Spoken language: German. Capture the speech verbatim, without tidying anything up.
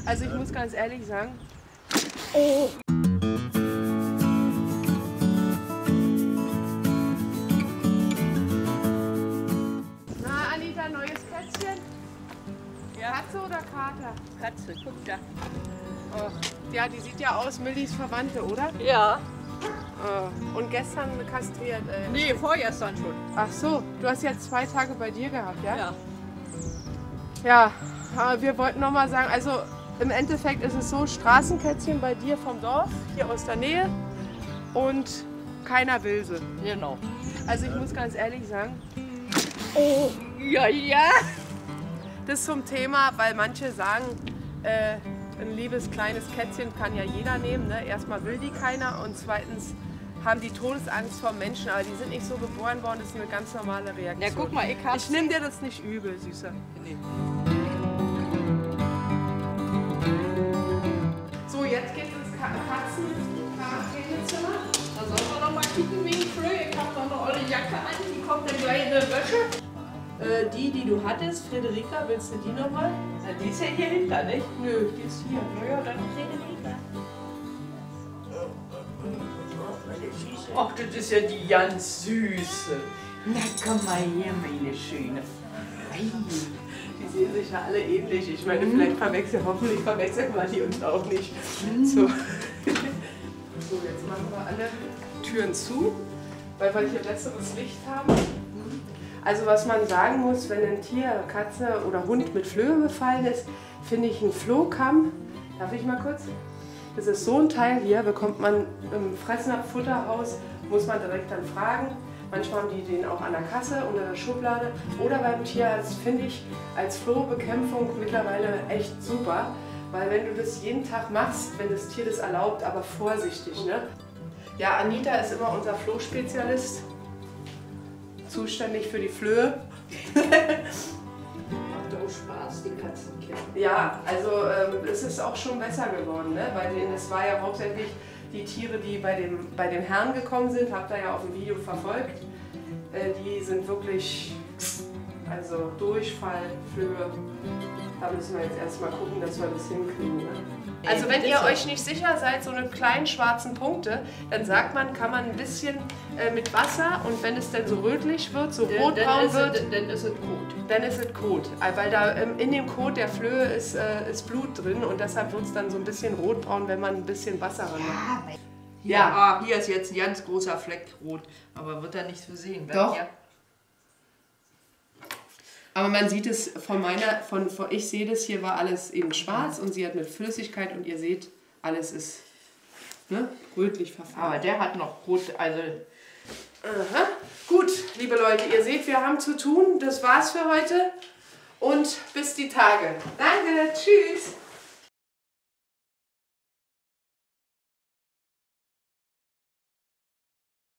Also ich muss ganz ehrlich sagen, Oh. na Anita, neues Kätzchen? Ja. Katze oder Kater? Katze, guck da. Oh, ja, die sieht ja aus Millis Verwandte, oder? Ja. Oh, und gestern kastriert. Äh. Nee, vorgestern schon. Ach so, du hast jetzt zwei Tage bei dir gehabt, ja? Ja. Ja, aber wir wollten noch mal sagen, also im Endeffekt ist es so, Straßenkätzchen bei dir vom Dorf, hier aus der Nähe und keiner will sie. Genau. Also ich muss ganz ehrlich sagen, Oh. Ja, ja. das zum Thema, weil manche sagen, äh, ein liebes kleines Kätzchen kann ja jeder nehmen. Ne? Erstmal will die keiner und zweitens haben die Todesangst vor Menschen, aber die sind nicht so geboren worden, das ist eine ganz normale Reaktion. Ja, guck mal, ich hab's. Ich nehme dir das nicht übel, Süßer. Nee. So, jetzt geht ins Katzen-Quarantänezimmer. Da sollen wir noch mal kicken wegen Frö. Ich hab doch noch eure Jacke an, die kommt dann gleich in die Wäsche. Äh, die, die du hattest, Friederika, willst du die nochmal? Na, die ist ja hier hinter, nicht? Nö, die ist hier. Ja, dann Friederika. Ach, das ist ja die ganz süße. Na, komm mal her, meine Schöne. Ei. Die sehen sich ja alle ähnlich. Ich meine, vielleicht verwechseln, hoffentlich verwechseln wir die uns auch nicht. So. So, jetzt machen wir alle Türen zu, weil wir hier besseres Licht haben. Also was man sagen muss, wenn ein Tier, Katze oder Hund mit Flöhe befallen ist, finde ich einen Flohkamm. Darf ich mal kurz? Das ist so ein Teil hier, bekommt man im Fressnapf-Futterhaus, muss man direkt dann fragen. Manchmal haben die den auch an der Kasse, unter der Schublade oder beim Tierarzt, finde ich als Flohbekämpfung mittlerweile echt super. Weil wenn du das jeden Tag machst, wenn das Tier das erlaubt, aber vorsichtig. Ne? Ja, Anita ist immer unser Flohspezialist, zuständig für die Flöhe. Macht auch Spaß, die Katzenkinder. Ja, also ähm, es ist auch schon besser geworden, ne? Bei denen, es war ja hauptsächlich die Tiere, die bei dem, bei dem Herrn gekommen sind, habt ihr ja auf dem Video verfolgt. Äh, die sind wirklich, also Durchfall, Flöhe. Da müssen wir jetzt erstmal gucken, dass wir das hinkriegen. Ne? Also wenn ihr euch nicht sicher seid, so eine kleinen schwarzen Punkte, dann sagt man, kann man ein bisschen äh, mit Wasser und wenn es dann so rötlich wird, so rotbraun wird, dann ist es Kot. dann ist es Kot. Weil da ähm, in dem Kot der Flöhe ist, äh, ist Blut drin und deshalb wird es dann so ein bisschen rotbraun, wenn man ein bisschen Wasser ran macht. Ja, ja. Ah, hier ist jetzt ein ganz großer Fleck rot, aber wird da nicht zu sehen. Doch. Ja. Aber man sieht es von meiner, von, von ich sehe das, hier war alles eben schwarz und sie hat mit Flüssigkeit und ihr seht, alles ist ne, rötlich verfärbt. Aber der hat noch rot, also... Aha. Gut, liebe Leute, ihr seht, wir haben zu tun. Das war's für heute und bis die Tage. Danke, tschüss.